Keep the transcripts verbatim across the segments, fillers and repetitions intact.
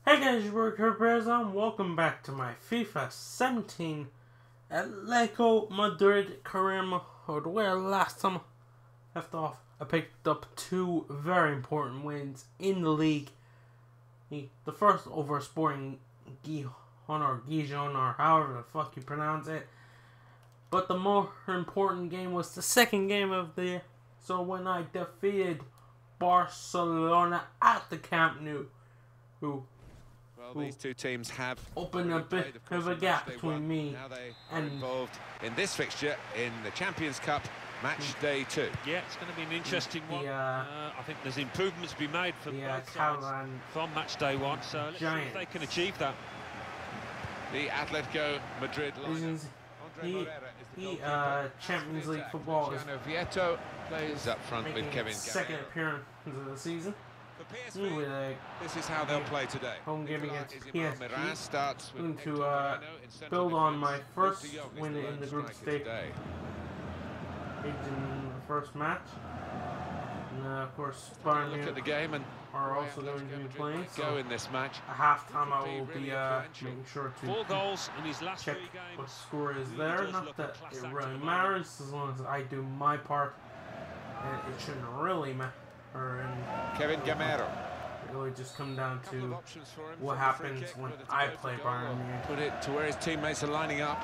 Hey guys, your boy Kurt Perez and welcome back to my FIFA seventeen Atletico Madrid career mode, where last time I left off I picked up two very important wins in the league. The first over Sporting Gijon or Gijon or however the fuck you pronounce it. But the more important game was the second game of the year. So when I defeated Barcelona at the Camp Nou, who Well, these two teams have opened a bit of a gap between me now they and are involved in this fixture in the Champions Cup match day two. Yeah, it's going to be an interesting the, one. Uh, uh, I think there's improvements to be made for the uh, both sides Catalan from match day one, so let's see if they can achieve that. The Atletico Madrid line. He, he uh, Champions League football is Vieto plays up front making with Kevin its second Gamero. appearance of the season. For P S With V, a this is how they'll play today. home game Nicolas against Izimar P S G. Miraz starts with Going to Hector uh, Moreno in central build on defence. my first Luke de Jong is win the in lone the group striker stage today. in the first match. And uh, of course, Look Bayern at Munich the game and are where also going to Atletico be Madrid playing. might So go in this match. at halftime, I Could be will really be uh, influential. making sure Four to goals in his last check three what games. score is Really there. does Not look that a class it act at really the matters, as long as I do my part. And it shouldn't really matter. And Kevin Gamero. it really just come down Couple of to options for him what from the free happens kick, when whether to I go for play goal Bayern or Munich. Put it to where his teammates are lining up.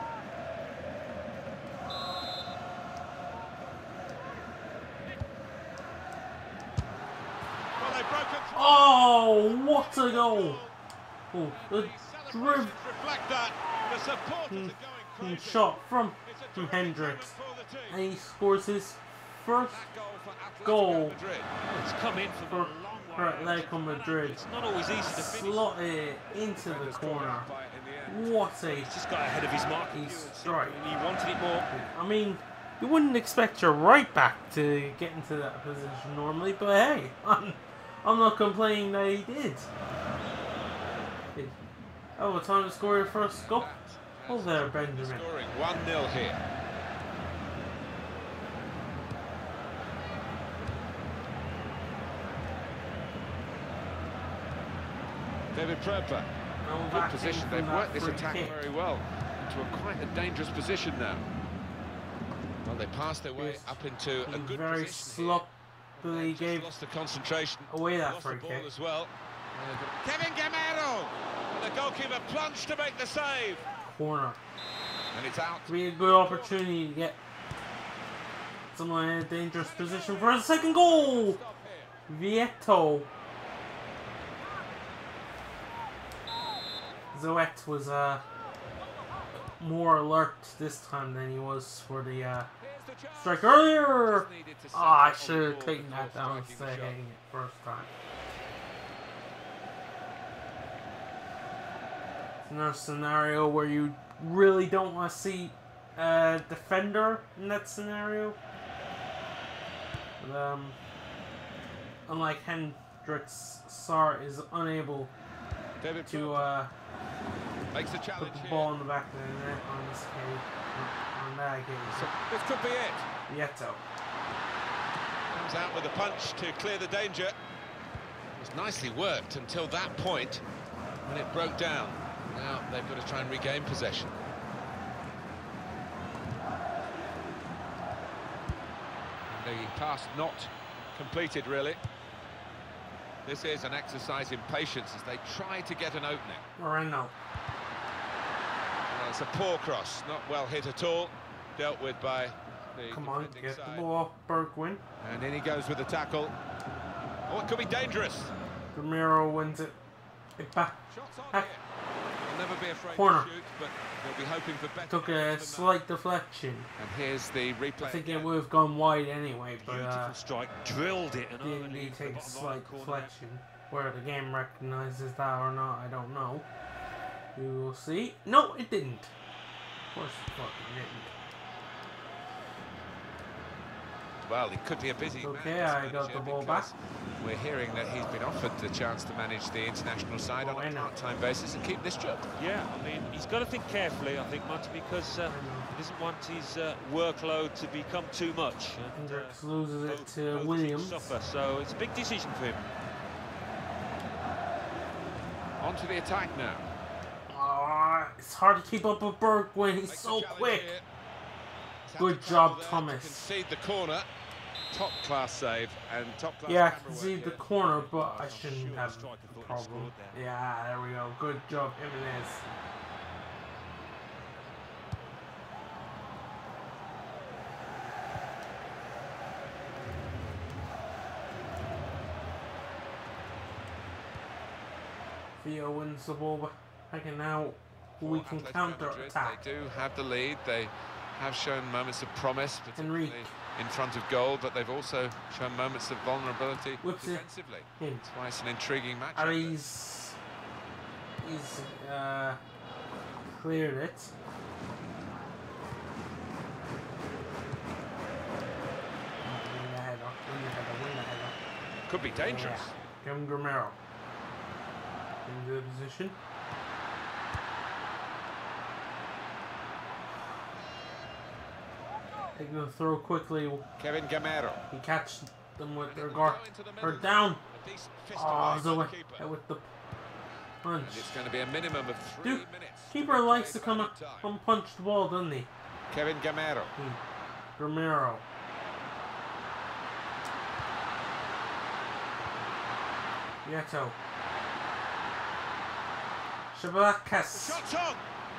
Well, they've broken through. Oh, what a goal! Oh, the driv Reflect that. The supporters Hmm. are going crazy. shot from, It's a from terrific Hendricks, moment for the team. and he scores his first That goal for Atletico Goal. Madrid. It's come in from for, a long for way out. Atletico Madrid. It's not always easy to finish. Slotted it into the Defenders caught corner. out by it in the end. What a He's just got ahead of his mark. He's pure and simple, strike. and He wanted it more. I mean, you wouldn't expect your right back to get into that position normally, but hey, I'm, I'm not complaining that he did. Oh, time to score your first goal. Oh, there, Benjamin. Scoring one nil here. David Pröpa. Now Good back position. in They've from that worked this free attack kick. very well into a quite a dangerous position now. Well, they passed their way Yes. up into a He good very position here. sloppily Just gave lost the concentration. away that Lost free the ball kick. as well. Kevin Gamero! And the goalkeeper plunged to make the save. Corner. And it's out. Really good opportunity to get someone in a dangerous position for a second goal. Stop here. Vieto. Zoet was uh, more alert this time than he was for the uh, Here's the chance. strike earlier. Just needed to Ah, oh, I set should on have the ball taken before that down striking instead the of shot. hitting it first time. It's another scenario where you really don't want to see a defender in that scenario. But, um, unlike Hendricks, Sar is unable David to Pröpa uh, makes the put challenge the here. ball in the back of the net on this game. On that So game. this could be it. Vieto. Comes out with a punch to clear the danger. It was nicely worked until that point when it broke down. Now they've got to try and regain possession. And the pass not completed, really. This is an exercise in patience as they try to get an opening. Moreno. Well, it's a poor cross, not well hit at all. Dealt with by the Come on, defending get side. the ball off Bergwijn. And in he goes with the tackle. Oh, it could be dangerous. Gamero wins it. It back. Shots on Back. here. They'll never be afraid Corner. to shoot, but they'll be hoping for better. Took a than that. slight deflection. And here's the replay. I think it again. would have gone wide anyway, but Beautiful uh, strike. Drilled it and didn't overly he into the take a bottom slight right corner. deflection? Whether the game recognizes that or not, I don't know. We will see. No, it didn't. Of course it fucking didn't. Well, it could be a busy It's okay, man, this I got manager, the ball because back. We're hearing that he's been offered the chance to manage the international side Oh, on I a know. part-time basis and keep this job. Yeah, I mean, he's got to think carefully, I think, Monty, because uh, he doesn't want his uh, workload to become too much. And, uh, Hendricks loses it both- to both teams Williams. suffer, so it's a big decision for him. On to the attack now. Oh, it's hard to keep up with Bergwijn. He's so quick. Good job, Thomas. Concede the corner. Top class save and top class. Yeah, I concede the corner, but I shouldn't have a problem. Yeah, there we go. Good job, Jimenez. Theo wins the ball back, and now we can counter attack. They do have the lead. They have shown moments of promise, particularly Enrique in front of goal, but they've also shown moments of vulnerability Whips defensively. it in. That's why it's an intriguing match. And he's he's uh, cleared it. Win the header, win the header, win the header. Could be dangerous. Yeah. Kevin Gameiro in the position. Taking the throw quickly. Kevin Gameiro. He catches them with their guard. Or down. Oh, Zoe with the punch. And it's going to be a minimum of three Dude, minutes. keeper likes to come up and punch the ball, doesn't he? Kevin Gameiro. Hmm. Romero. Nieto. Shabakas. Shots on.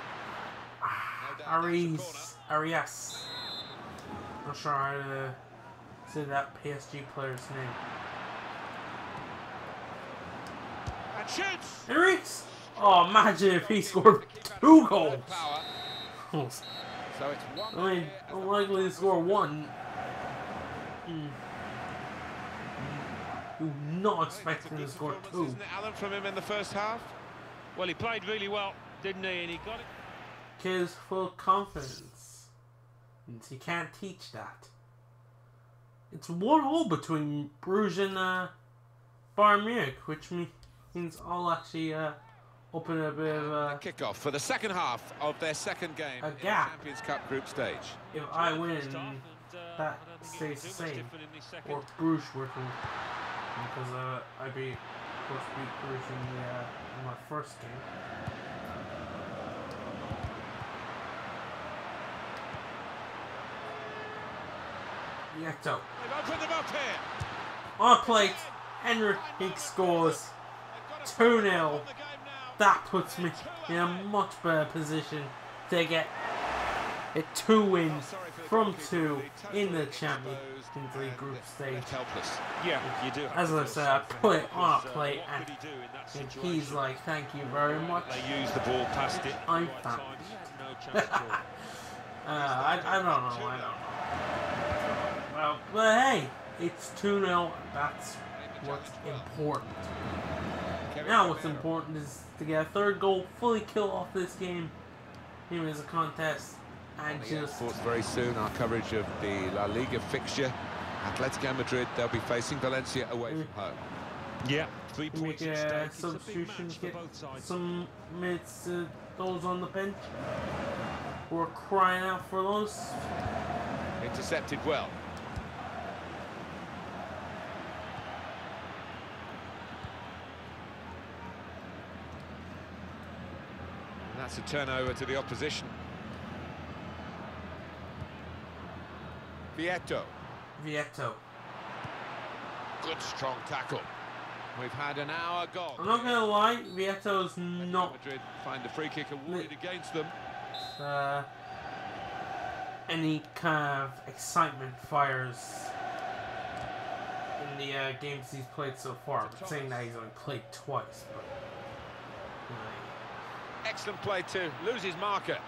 Arias. Arias. Not sure how to say that P S G player's name. And shoots. Enrique! Oh, imagine if he scored two goals. So it's one. I mean, unlikely to score one. Mm. You're not expecting to score two. Isn't it, Alan, from him in the first half? Well, he played really well, didn't he? And he got it. Kid's full of confidence. And you can't teach that. It's one all between Bruges and uh, Bayern Munich, which means I'll actually uh, open a bit of a Kick-off for the second half of their second game A in the gap. Champions Cup group stage. If I win, that stays the same. Or Bruges were to, because uh, I beat, of course, beat Bruges in, the, uh, in my first game. Nieto. They've opened them up here. On plate, Henrik scores two nil. That puts me in a much better position to get a two win from two in the Champions League group stage. Helpless. Yeah, you do. As I said, I put it on a plate and, and he's like, thank you very much. They use the ball past it. I'm right fine. time. He had no chance at all. uh, I, I don't know, I don't know. Well, but hey, it's two nil. That's what's important. Now what's important is to get a third goal, fully kill off this game. Even as a contest. And just Sports very soon, our coverage of the La Liga fixture. Atletico Madrid, they'll be facing Valencia away from home. Yeah, three make points at a stake. It's a big substitution, match for get both sides. some minutes to those on the bench who are crying out for those. Intercepted well. And that's a turnover to the opposition. Vieto. Vieto. Good strong tackle. We've had an hour gone. I'm not gonna lie, Vieto's not Madrid find the free kick awarded against them. uh, any kind of excitement fires in the uh, games he's played so far. I'm saying that he's only played twice, but you know, Excellent play too. Loses marker.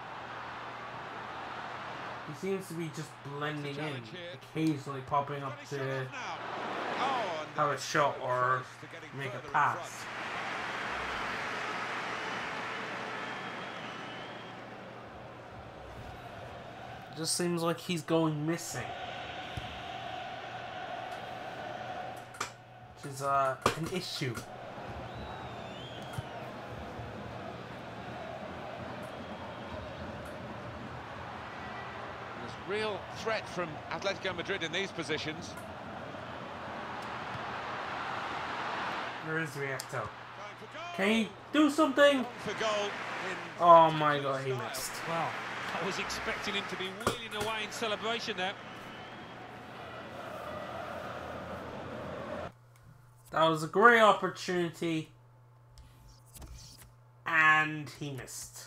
he seems to be just blending in, occasionally popping up to have a shot or make a pass. It just seems like he's going missing. Which is uh, an issue. There's real threat from Atletico Madrid in these positions. There is Vieto. Going Can he do something? For goal. Oh my god, he missed. Well, I was expecting him to be wheeling away in celebration there. That was a great opportunity. And he missed.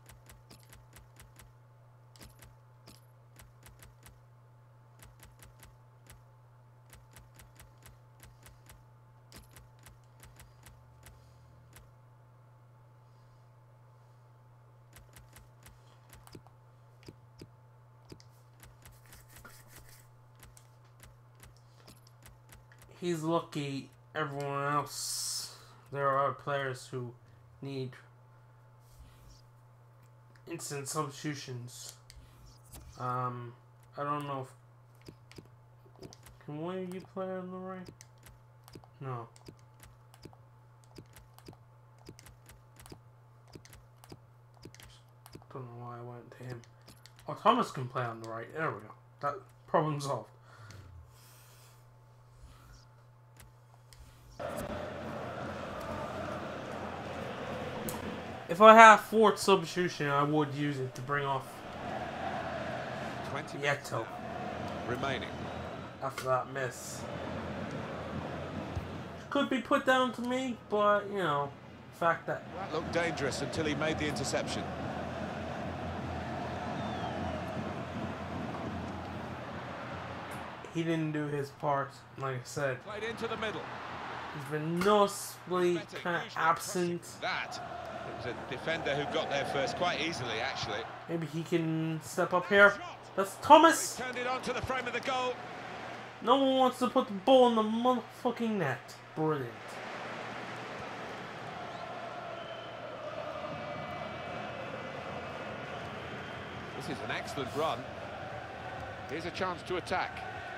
He's lucky. Everyone else, there are players who need instant substitutions. Um, I don't know if can one of you play on the right? No. Don't know why I went to him. Oh, Thomas can play on the right. There we go. That problem solved. If I have fourth substitution, I would use it to bring off twenty Yeto remaining. After that miss. Could be put down to me, but, you know, the fact that... That looked dangerous until he made the interception. He didn't do his part, like I said. Played into the middle. He's been noticeably kind of absent. That. It was a defender who got there first quite easily, actually. Maybe he can step up here. That's Thomas! He turned it onto the frame of the goal. No one wants to put the ball in the motherfucking net. Brilliant. This is an excellent run. Here's a chance to attack.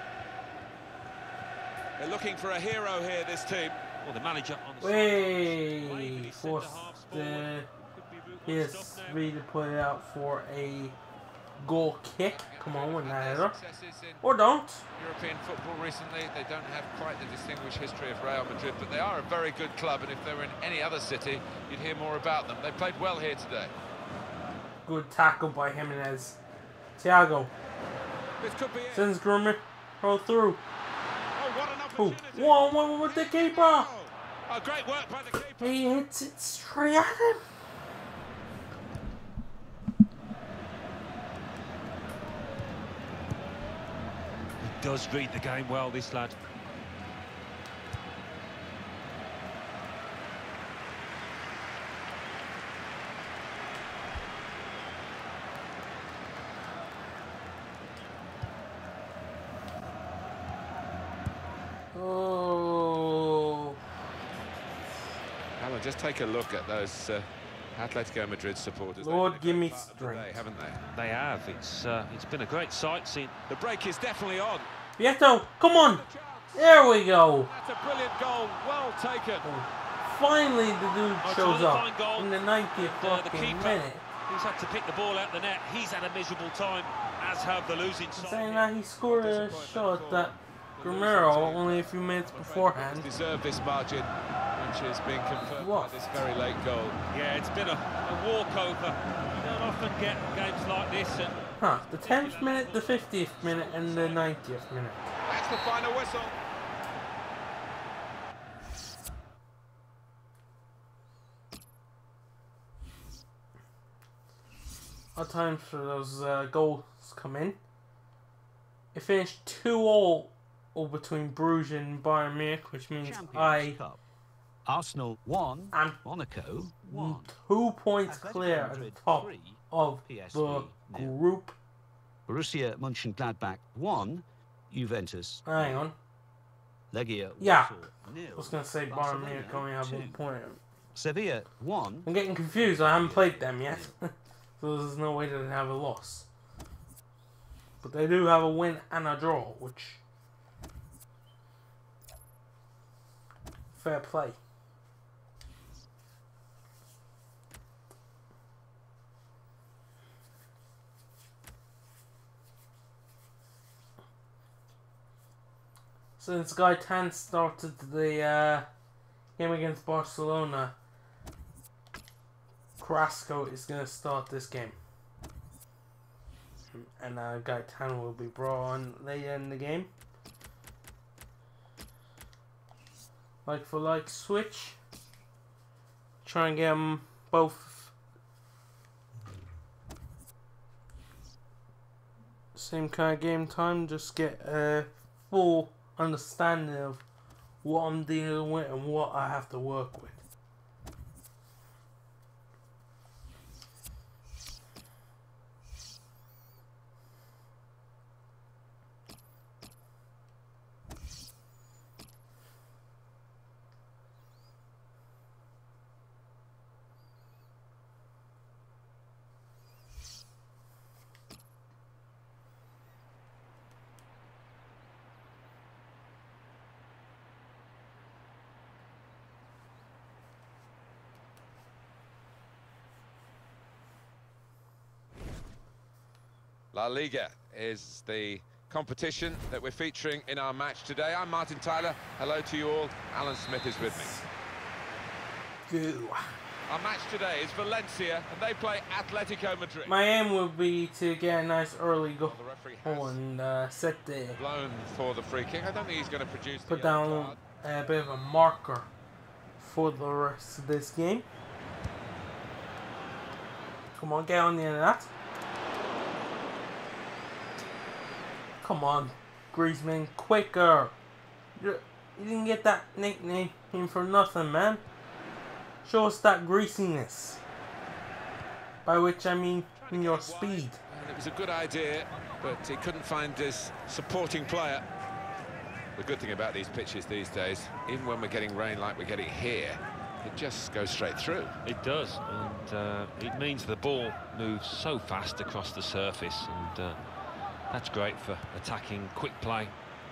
They're looking for a hero here, this team. Well, the manager on the Way forced the P S V to put it out for a goal kick. Come on, win that header. Or don't. European football recently, they don't have quite the distinguished history of Real Madrid, but they are a very good club, and if they were in any other city, you'd hear more about them. They played well here today. Good tackle by Jimenez. Thiago This could be it. sends Grummer through. Oh, what an Ooh. opportunity. One, one with the keeper. Oh, great work by the keeper. He hits it straight at him. He does read the game well, this lad. Oh. Alan, just take a look at those uh, Atletico Madrid supporters. Lord, They've give been me a part of the strength. day, haven't they? They have. It's uh, it's been a great sight seeing. The break is definitely on. Vieto, come on. There we go. That's a brilliant goal. Well taken. Finally, the dude Oh, it's shows another up fine goal. in the ninetieth Uh, the fucking keeper, minute. who's had to pick the ball out the net, he's had a miserable time, as have the losing side. Saying that he scored a shot that Romero only a few minutes beforehand. Deserve this margin, which is being confirmed What? by this very late goal. Yeah, it's been a, a walkover. You don't often get games like this. And Huh, the tenth minute, the fiftieth minute, and the ninetieth minute. That's the final whistle. Odd times for those uh, goals come in. It finished two all between Bruges and Bayern Munich, which means Champions I Cup. Arsenal one, am Monaco one. two points Atletico clear at the Madrid top three, of P S V the nil. group. Borussia Mönchengladbach one, Juventus. Hang on. Legia Yeah. Warsaw nil. I was going to say Bayern Barcelona Munich only have two. one point. Sevilla one, I'm getting confused. I haven't played them yet. So there's no way that they have a loss. But they do have a win and a draw, which... fair play. Since Gaetan started the uh, game against Barcelona, Carrasco is going to start this game. And uh, Gaetano will be brought on later in the game. Like for like switch. Try and get them both same kind of game time. Just get a full understanding of what I'm dealing with and what I have to work with. La Liga is the competition that we're featuring in our match today. I'm Martin Tyler. Hello to you all. Alan Smith is with me. Goo. Our match today is Valencia, and they play Atletico Madrid. My aim would be to get a nice early goal Well, the referee has and uh, set the blown for the free kick. I don't think he's going to produce the put yellow down card. a bit of a marker for the rest of this game. Come on, get on the end of that. Come on, Griezmann, quicker! You you didn't get that nickname for nothing, man. Show us that greasiness. By which I mean your speed. And it was a good idea, but he couldn't find his supporting player. The good thing about these pitches these days, even when we're getting rain like we're getting here, it just goes straight through. It does, and uh, it means the ball moves so fast across the surface, and uh, that's great for attacking quick play.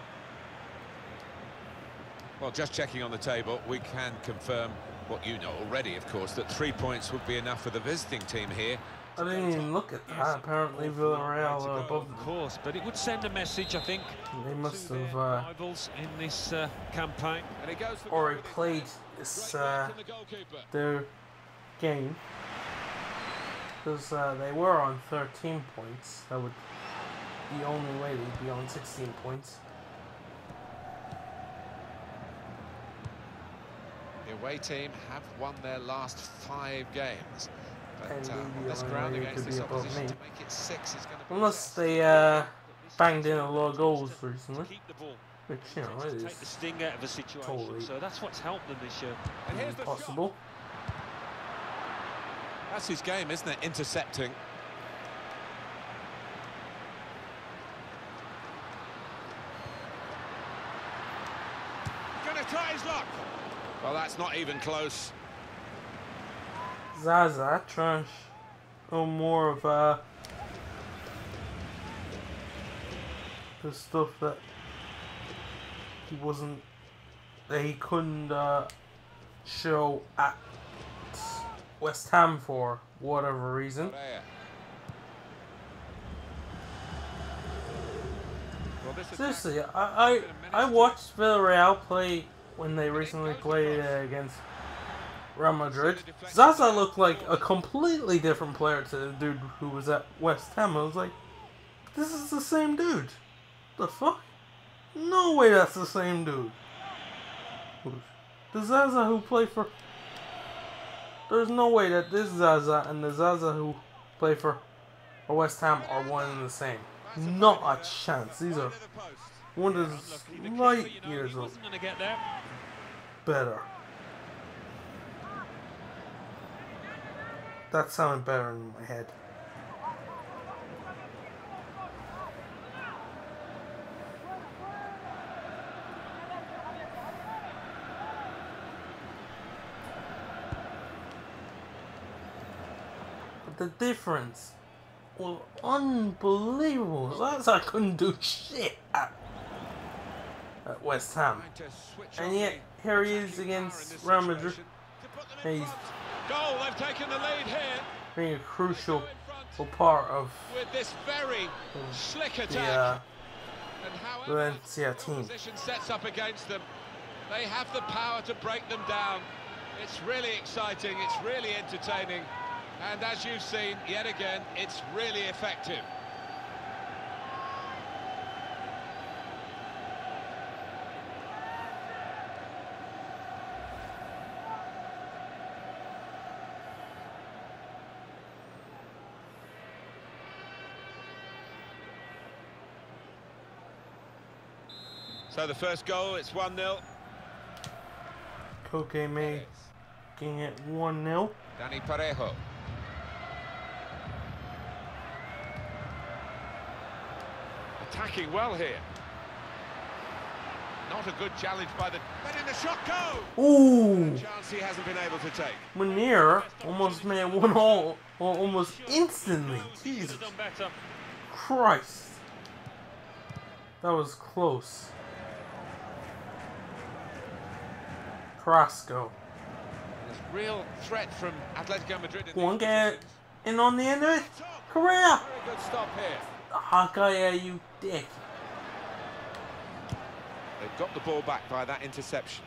Well, just checking on the table, we can confirm what you know already, of course, that three points would be enough for the visiting team here. I didn't even look at that. Apparently Villarreal are above Of them. course, but it would send a message, I think, They must to have their uh, rivals in this uh, campaign. And it goes for already played this uh, the goalkeeper. their game. Because uh, they were on thirteen points. That would be the only way they'd be on sixteen points. The away team have won their last five games. But And uh, maybe on this the ground only way against to this be above opposition me. to make it six is going to be Unless tough. they uh, banged in a lot of goals recently. Keep the ball. Which, you know, it Take the is sting out of the situation. totally So that's what's helped them this year. And here's the shot. possible. That's his game, isn't it? Intercepting. Gonna try his luck. Well, that's not even close. Zaza trying to show more of uh, the stuff that he wasn't, that he couldn't uh, show at West Ham for whatever reason. Well, this attack- Seriously, I, I I watched Villarreal play when they recently played uh, against Real Madrid. Zaza looked like a completely different player to the dude who was at West Ham. I was like, this is the same dude. The fuck? No way that's the same dude. The Zaza who played for... There's no way that this Zaza and the Zaza who play for West Ham are one and the same. Not a chance. These are one is light years old. Wasn't going to get there. Better. That sounded better in my head. But the difference was unbelievable. That's I couldn't do shit at, at West Ham. Trying to switch And on yet, the here he is attacking against power in this Real Madrid. situation to put them in He's front. Goal, they've taken the lead here. being a crucial In front part of with this very slick attack. the uh, And however Valencia team. opposition sets up against them, they have the power to break them down. It's really exciting, it's really entertaining, And as you've seen, yet again, it's really effective. So the first goal, it's one nil. Koke May getting it one nil. Dani Parejo. Attacking well here. Not a good challenge by the... Letting the shot go! Ooh! Chance he hasn't been able to take. Munir almost made one all, al- almost instantly. Jesus Christ. That was close. Carrasco. There's real threat from Atletico Madrid. In One these get positions. in on the end of it. Correa! Very good stop here. Hakaya, you dick. They've got the ball back by that interception.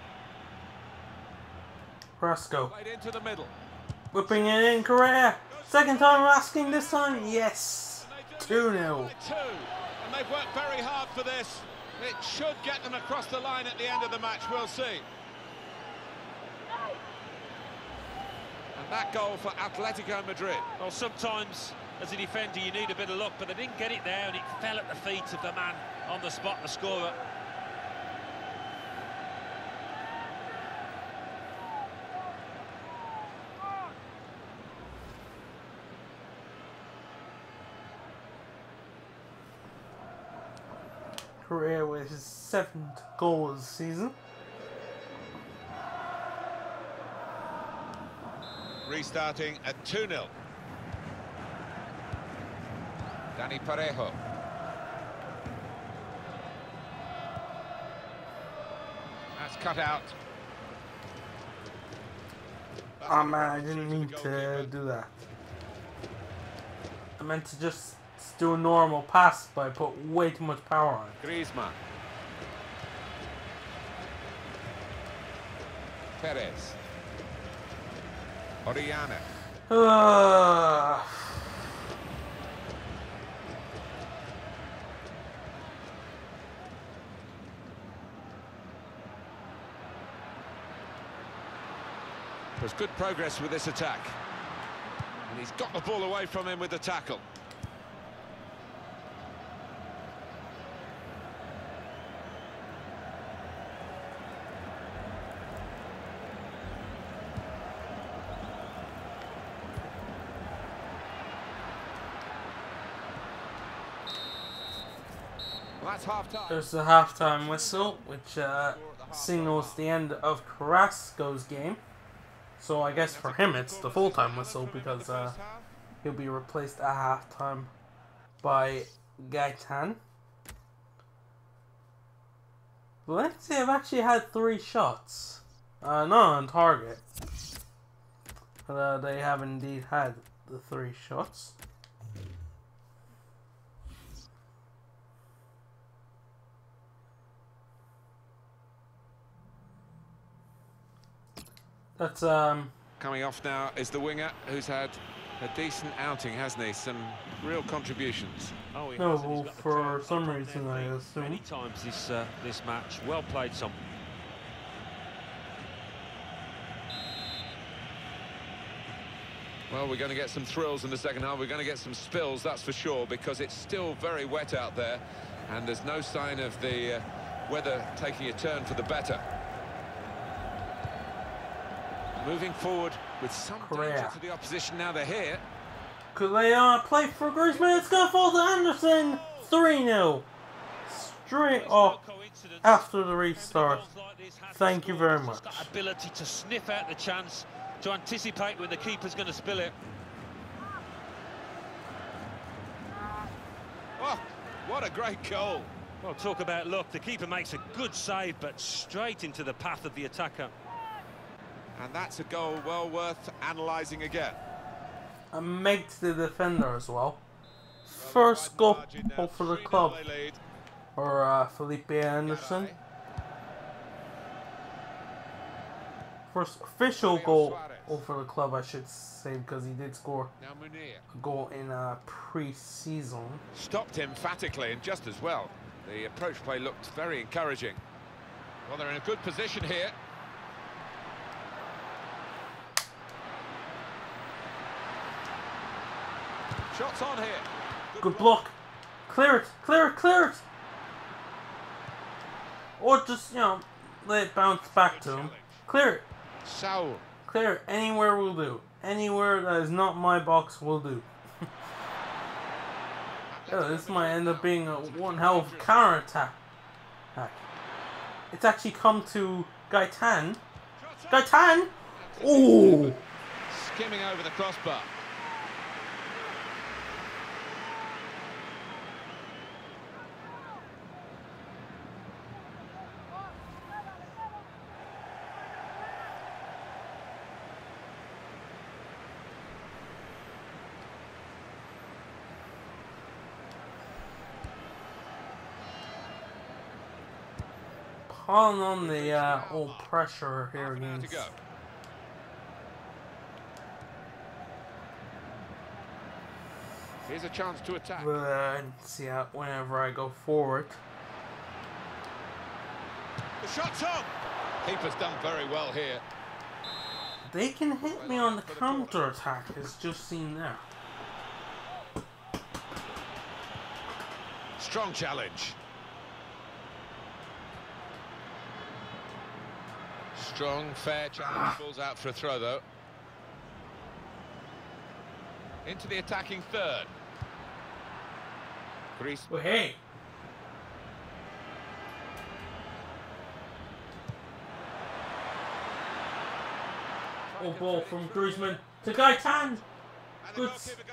Carrasco. Played into the middle. Whipping it in, Correa. Second time asking this time. Yes. two nil. Two. And they've worked very hard for this. It should get them across the line at the end of the match. We'll see. And that goal for Atletico Madrid. Well, sometimes as a defender you need a bit of luck, but they didn't get it there, and it fell at the feet of the man on the spot, the scorer. Correa with his seventh goal of the season. Restarting at two nil. Dani Parejo. That's cut out. Oh man, I didn't mean to do that. I meant to just do a normal pass, but I put way too much power on it. Griezmann. Perez. Orellana. Uh, There's good progress with this attack. And he's got the ball away from him with the tackle. Well, that's half-time. there's the halftime whistle, which uh, signals the end of Carrasco's game. So I guess for him it's the full-time whistle because uh, he'll be replaced at halftime by Gaetan. Valencia have actually had three shots. Uh, not on target. But uh, they have indeed had the three shots. That's um Coming off now is the winger who's had a decent outing, hasn't he? Some real contributions. Oh, he no has, and he's got the for crowd some back on reason their I feet assume. many times this uh, this match. Well played, Son. Well, we're going to get some thrills in the second half. We're going to get some spills, that's for sure, because it's still very wet out there, and there's no sign of the uh, weather taking a turn for the better. Moving forward with some Correa. danger to the opposition now they're here. Could they uh, play for Griezmann? It's gonna fall to Anderson. three nil. Straight up after the restart. Thank you very much. That ability to sniff out the chance, to anticipate when the keeper's going to spill it. Oh, what a great goal. Well, talk about luck. The keeper makes a good save, but straight into the path of the attacker. And that's a goal well worth analysing again. A make to the defender as well. First goal for the club. Or uh, Felipe Anderson. First official goal Or for the club, I should say, because he did score Now Munir a goal in uh, pre-season. stopped emphatically and just as well. The approach play looked very encouraging. Well, they're in a good position here. Shots on here. Good block. Clear it, clear it, clear it. Or just, you know, let it bounce back to him. Clear it. Saul. Clear it. Anywhere will do. Anywhere that is not my box will do. Oh, this might end up being a one hell of counter attack. It's actually come to Gaetan. Gaetan! Ooh! Skimming over the crossbar. Piling on the uh, old pressure here against. Here's a chance to attack. Uh, see out whenever I go forward. The shot's on. Keeper's done very well here. They can hit me on the counter attack. It's just seen there. Strong challenge. Strong, fair challenge. Balls out for a throw, though. Into the attacking third. Greece. Well, hey. Oh, ball from Griezmann to Gaetan. Good.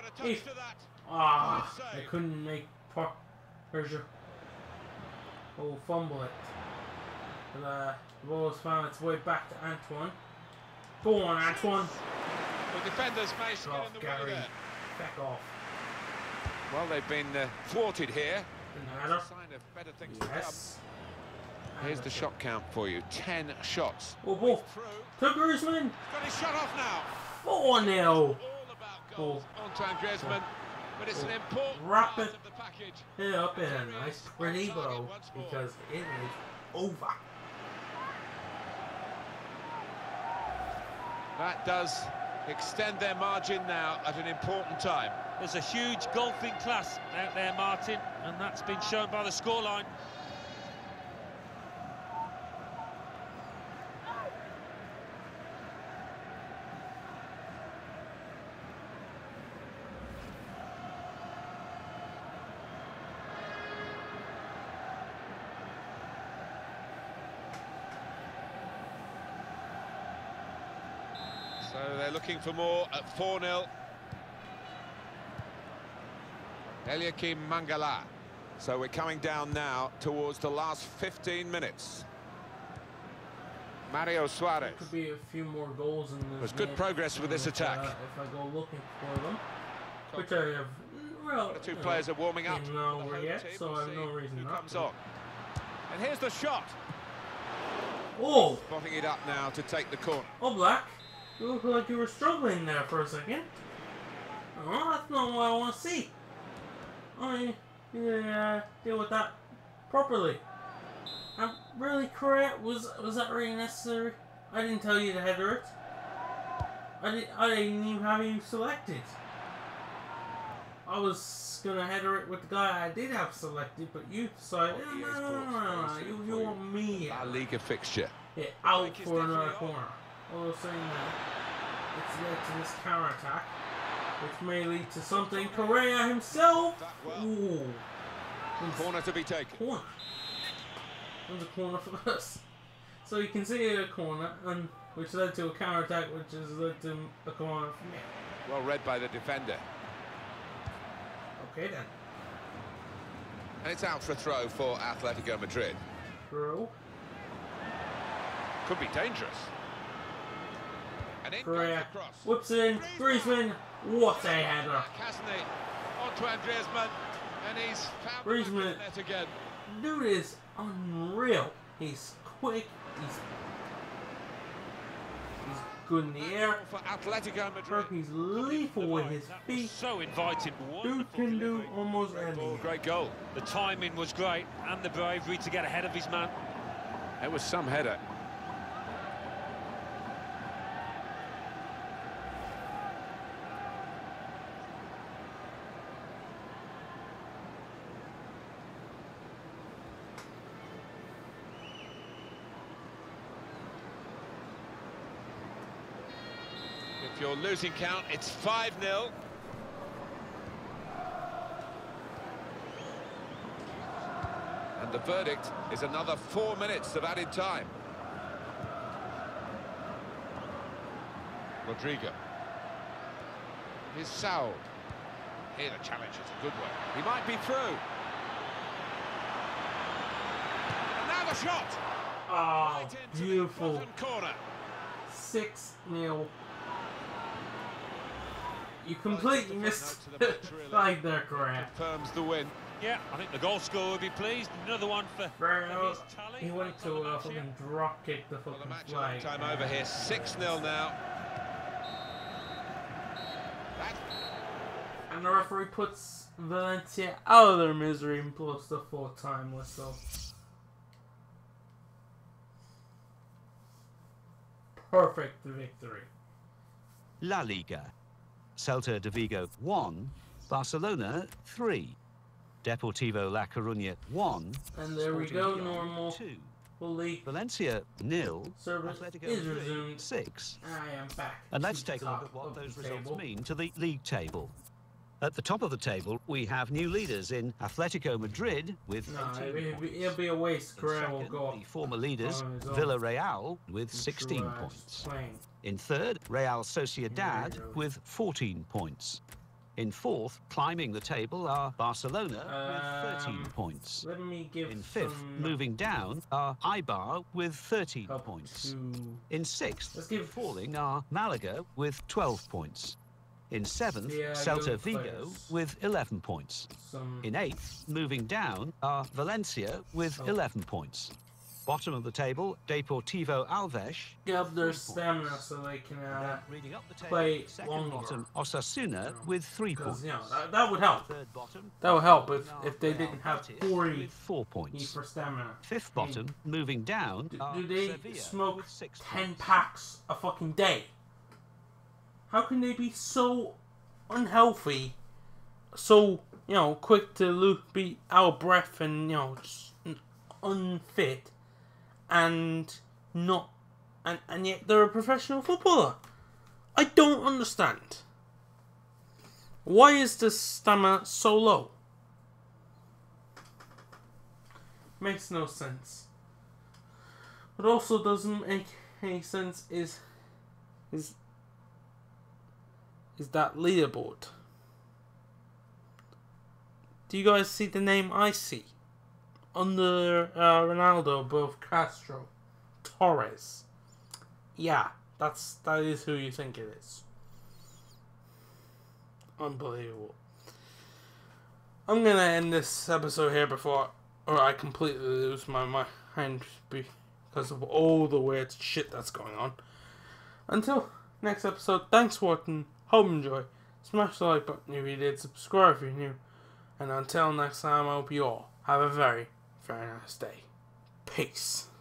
Ah, I couldn't make Persia. Oh, fumble it. But, uh, the ball has found its way back to Antoine. Go on, Antoine. The defenders may get Off, in the Gary. way there. Back off. Well, they've been uh, thwarted here. Another. Sign of better things Yes. to come. Here's the shot count for you. Ten shots. Oh, ball. Through. To Griezmann. Got his shot off now. four nil. All about goals. Antoine Griezmann. But it's an important Wrap part it. of the package. Hit up in a nice pretty bow because it is over. That does extend their margin now at an important time. There's a huge golfing class out there, Martin, and that's been shown by the scoreline. So they're looking for more at four nil. Eliakim Mangala. So we're coming down now towards the last fifteen minutes. Mario Suarez. Could be a few more goals in this. There's good game progress with this if, attack. Uh, if I go looking for them, which I have. Well, The two you know, players are warming up. game not The over home yet, team. so We'll I have see no reason who not comes to. on. And here's the shot. Oh, Spotting it up now to take the corner. oh, Black. You look like you were struggling there for a second. Oh, that's not what I want to see. I need to uh, deal with that properly. I'm really correct. Was was that really necessary? I didn't tell you to header it. I didn't. I didn't even have you selected. I was gonna header it with the guy I did have selected, but you decided, Oh, no, he is no, no, no, no, forced. you, you want me La Liga fixture. yeah, out Break is for another definitely on. corner. All of a sudden, uh, it's led to this counter attack, which may lead to something. Correa himself. That well. Ooh, Corner to be taken. corner. There's a corner for us. So you can see a corner, and which led to a counter attack, which has led to a corner for me. Well read by the defender. Okay then. And it's out for a throw for Atletico Madrid. Throw. Could be dangerous. And in goes Correa the cross. whips it in. Griezmann. What a header. Back, hasn't he? Antoine Griezmann. And he's found Griezmann. the net again. Dude is unreal. He's quick. He's he's good in the air. For Atletico Madrid. Perky's lethal with his That was feet. so inviting. Dude Wonderful can do delivery. almost Ball, anything. great goal. The timing was great and the bravery to get ahead of his man. It was some header. If you're losing count, it's five nil. And the verdict is another four minutes of added time. Rodrigo. Here's Saul. Here the challenge is a good one. He might be through. And now the shot! Oh, Right into the beautiful. bottom corner. six nil. You completely missed like that crap. Confirms the win. Yeah, I think the goal scorer will be pleased. Another one for Bro, his tally. he went That's on to the a match, yeah. fucking drop kick the Well, the fucking match flag. time over here. six nil now. That And the referee puts Valencia out of their misery and blows the full-time whistle. Perfect victory. La Liga. Celta de Vigo one, Barcelona three, Deportivo La Coruña one, And there we Sporting go, Gijón normal two, league Valencia nil, service Atletico is Madrid resumed. six. I am back. And let's to the take a look top at what of those the results table. mean to the league table. At the top of the table, we have new leaders in Atletico Madrid with No, eighteen it'll be, points. it'll be a waste. In Correa will second, go up. the former leaders, on his own. Villarreal, with True sixteen ass points. playing. In third, Real Sociedad There you go. with fourteen points. In fourth, climbing the table, are Barcelona with thirteen Um, points. Let me give In fifth, some moving down, are Eibar with thirteen help points. to In sixth, Let's give- falling, are Malaga with twelve points. In seventh, Yeah, Celta good Vigo players. with eleven points. some. In eighth, moving down, are Valencia with Oh. eleven points. Bottom of the table, Deportivo Alves. Get up their three stamina points. so they can And uh, then reading up the table, play second longer. bottom, Osasuna with three points. because you know that, that would help. Third bottom, That would help if now if they Real didn't have Betis forty with four need points. for stamina. Fifth bottom, moving down, Do, are do they Sevilla smoke with six ten points. packs a fucking day? How can they be so unhealthy, so you know quick to lo- be out of breath and you know just unfit, and not, and and yet they're a professional footballer? I don't understand. Why is the stamina so low? Makes no sense. What also doesn't make any sense is is is that leaderboard. Do you guys see the name I see? Under uh, Ronaldo above Castro. Torres. Yeah, that's that is who you think it is. Unbelievable. I'm gonna end this episode here before or I completely lose my mind because of all the weird shit that's going on. Until next episode, thanks for watching. Hope you enjoy. Smash the like button if you did. Subscribe if you're new. And until next time, I hope you all have a very, very nice day. Peace.